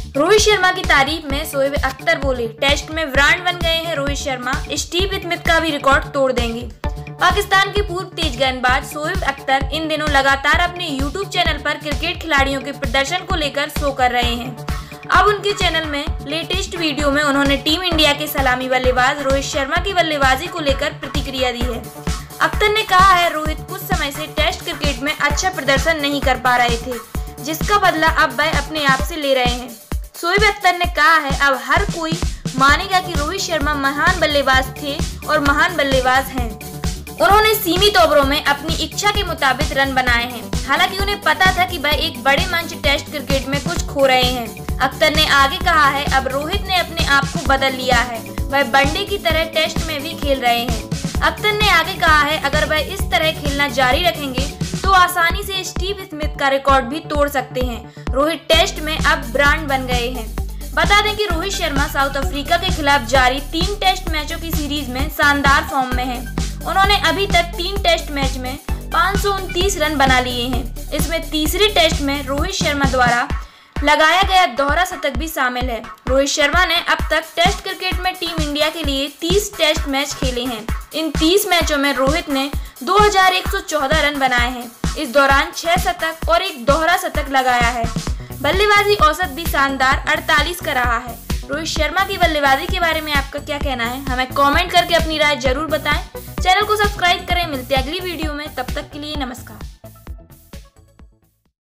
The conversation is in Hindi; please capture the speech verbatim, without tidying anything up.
रोहित शर्मा की तारीफ में शोएब अख्तर बोले, टेस्ट में ब्रांड बन गए हैं रोहित शर्मा, स्टीव स्मिथ का भी रिकॉर्ड तोड़ देंगे। पाकिस्तान के पूर्व तेज गेंदबाज शोएब अख्तर इन दिनों लगातार अपने यूट्यूब चैनल पर क्रिकेट खिलाड़ियों के प्रदर्शन को लेकर शो कर रहे हैं। अब उनके चैनल में लेटेस्ट वीडियो में उन्होंने टीम इंडिया के सलामी बल्लेबाज रोहित शर्मा की बल्लेबाजी को लेकर प्रतिक्रिया दी है। अख्तर ने कहा है, रोहित कुछ समय से टेस्ट क्रिकेट में अच्छा प्रदर्शन नहीं कर पा रहे थे, जिसका बदला अब वह अपने आप से ले रहे हैं। शोएब अख्तर ने कहा है, अब हर कोई मानेगा कि रोहित शर्मा महान बल्लेबाज थे और महान बल्लेबाज हैं। उन्होंने सीमित ओवरों में अपनी इच्छा के मुताबिक रन बनाए हैं, हालांकि उन्हें पता था कि वह एक बड़े मंच टेस्ट क्रिकेट में कुछ खो रहे हैं। अख्तर ने आगे कहा है, अब रोहित ने अपने आप को बदल लिया है, वह वनडे की तरह टेस्ट में भी खेल रहे हैं। अख्तर ने आगे कहा है, अगर वह इस तरह खेलना जारी रखेंगे तो आसानी से स्टीव स्मिथ का रिकॉर्ड भी तोड़ सकते हैं। रोहित टेस्ट में अब ब्रांड बन गए हैं। बता दें कि रोहित शर्मा साउथ अफ्रीका के खिलाफ जारी तीन टेस्ट मैचों की सीरीज में शानदार फॉर्म में हैं। उन्होंने अभी तक तीन टेस्ट मैच में पाँच सौ उनतीस रन बना लिए हैं। इसमें तीसरे टेस्ट में रोहित शर्मा द्वारा लगाया गया दोहरा शतक भी शामिल है। रोहित शर्मा ने अब तक टेस्ट क्रिकेट में टीम इंडिया के लिए तीस टेस्ट मैच खेले हैं। इन तीस मैचों में रोहित ने दो हज़ार एक सौ चौदह रन बनाए हैं। इस दौरान छह शतक और एक दोहरा शतक लगाया है। बल्लेबाजी औसत भी शानदार अड़तालीस का रहा है। रोहित शर्मा की बल्लेबाजी के बारे में आपका क्या कहना है, हमें कमेंट करके अपनी राय जरूर बताएं। चैनल को सब्सक्राइब करें। मिलते हैं अगली वीडियो में, तब तक के लिए नमस्कार।